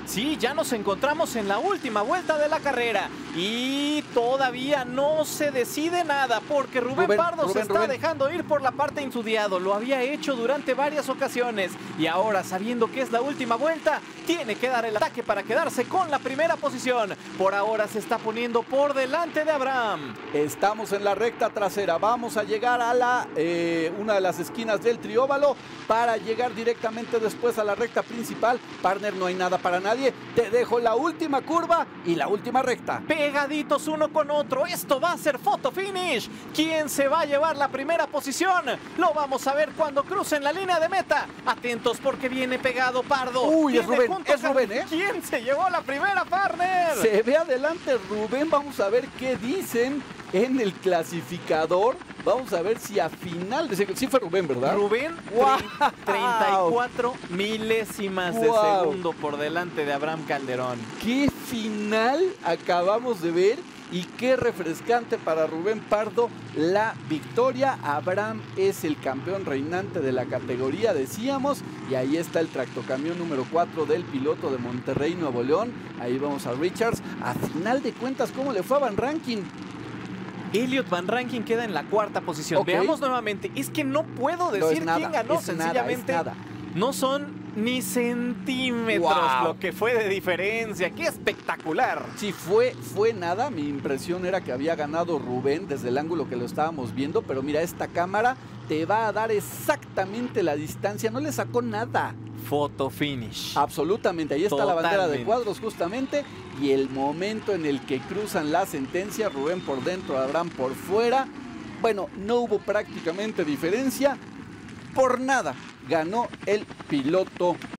Sí, ya nos encontramos en la última vuelta de la carrera y todavía no se decide nada porque Rubén Pardo se está dejando ir por la parte insudiado. Lo había hecho durante varias ocasiones y ahora, sabiendo que es la última vuelta, tiene que dar el ataque para quedarse con la primera posición. Por ahora se está poniendo por delante de Abraham. Estamos en la recta trasera, vamos a llegar a una de las esquinas del trióvalo para llegar directamente después a la recta principal. Partner, no hay nada para nadie. Te dejo la última curva y la última recta. Pegaditos uno con otro. Esto va a ser photo finish. ¿Quién se va a llevar la primera posición? Lo vamos a ver cuando crucen la línea de meta. Atentos porque viene pegado Pardo. Uy, es Rubén, ¿eh? ¿Quién se llevó la primera, partner? Se ve adelante Rubén. Vamos a ver qué dicen en el clasificador. Vamos a ver si a final de... Sí fue Rubén, ¿verdad? Rubén, wow. 34 milésimas de segundo por delante de Abraham Calderón. ¡Qué final acabamos de ver! Y qué refrescante para Rubén Pardo la victoria. Abraham es el campeón reinante de la categoría, decíamos. Y ahí está el tractocamión número 4 del piloto de Monterrey, Nuevo León. Ahí vamos a Richards. A final de cuentas, ¿cómo le fue a Van Rankin? Elliot Van Rankin queda en la cuarta posición. Veamos nuevamente. Es que no puedo decir quién ganó. Sencillamente no son ni centímetros lo que fue de diferencia. ¡Qué espectacular! Sí, fue nada. Mi impresión era que había ganado Rubén desde el ángulo que lo estábamos viendo. Pero mira, esta cámara te va a dar exactamente la distancia. No le sacó nada. Photo finish. Absolutamente, ahí está la bandera de cuadros justamente. Y el momento en el que cruzan la sentencia, Rubén por dentro, Abraham por fuera. Bueno, no hubo prácticamente diferencia. Por nada ganó el piloto